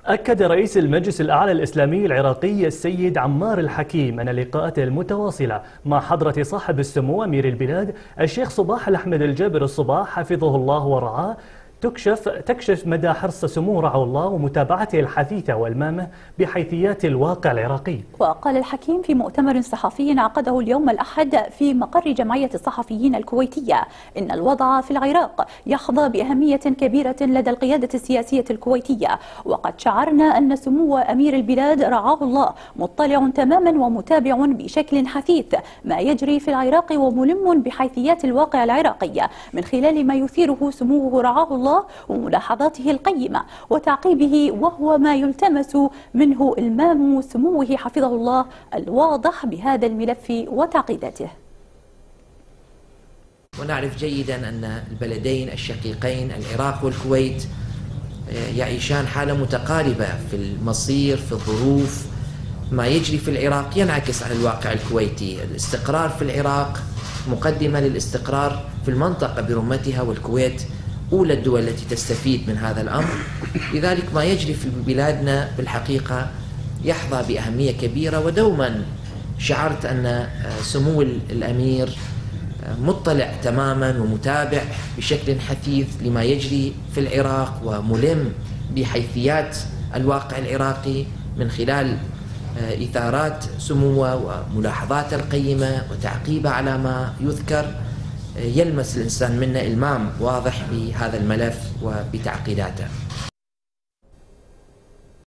أكد رئيس المجلس الأعلى الإسلامي العراقي السيد عمار الحكيم أن لقاءاته المتواصلة مع حضرة صاحب السمو أمير البلاد الشيخ صباح الأحمد الجابر الصباح حفظه الله ورعاه تكشف مدى حرص سموه رعاه الله ومتابعته الحثيثة والمامة بحيثيات الواقع العراقي. وقال الحكيم في مؤتمر صحفي عقده اليوم الأحد في مقر جمعية الصحفيين الكويتية إن الوضع في العراق يحظى بأهمية كبيرة لدى القيادة السياسية الكويتية، وقد شعرنا أن سمو أمير البلاد رعاه الله مطلع تماما ومتابع بشكل حثيث ما يجري في العراق وملم بحيثيات الواقع العراقي من خلال ما يثيره سموه رعاه الله وملاحظاته القيمة وتعقيبه، وهو ما يلتمس منه إلمام سموه حفظه الله الواضح بهذا الملف وتعقيداته. ونعرف جيدا أن البلدين الشقيقين العراق والكويت يعيشان حالة متقاربة في المصير، في الظروف. ما يجري في العراق ينعكس على الواقع الكويتي. الاستقرار في العراق مقدمة للاستقرار في المنطقة برمتها، والكويت أولى الدول التي تستفيد من هذا الأمر. لذلك ما يجري في بلادنا بالحقيقة يحظى بأهمية كبيرة، ودوما شعرت أن سمو الأمير مطلع تماما ومتابع بشكل حثيث لما يجري في العراق وملم بحيثيات الواقع العراقي من خلال إثارات سموه وملاحظاته القيمة وتعقيبه على ما يذكر. يلمس الإنسان منا إلمام واضح بهذا الملف وبتعقيداته.